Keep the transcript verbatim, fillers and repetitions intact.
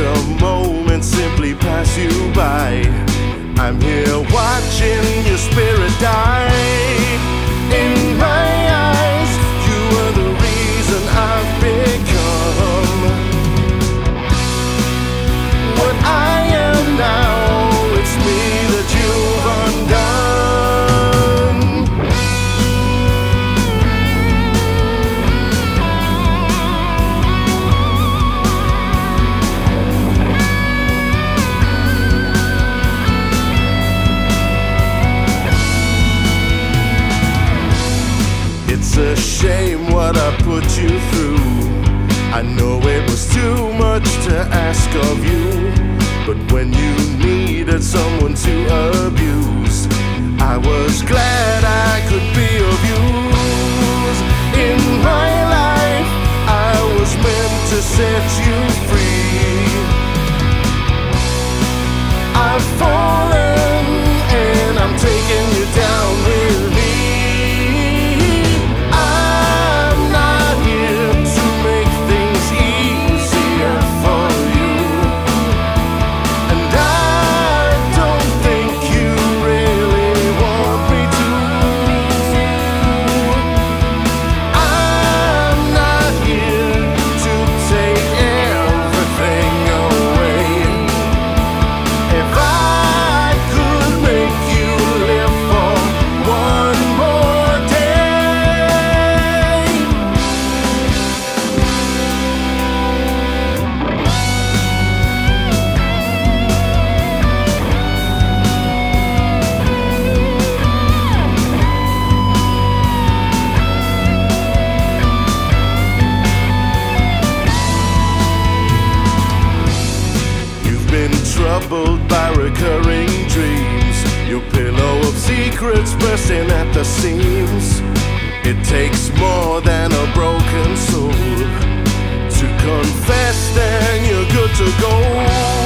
the moments simply pass you by. I'm here watching your spirit die. In my eyes, you are the reason I've become what I am now. It's me that you've undone. It's a shame what I put you through. I know it was too much to ask of you, but when you needed someone to abuse, I was glad I could be of use. In my life, I was meant to set you free. I've fallen and I'm taking you down with me. Troubled by recurring dreams, your pillow of secrets bursting at the seams. It takes more than a broken soul to confess, then you're good to go.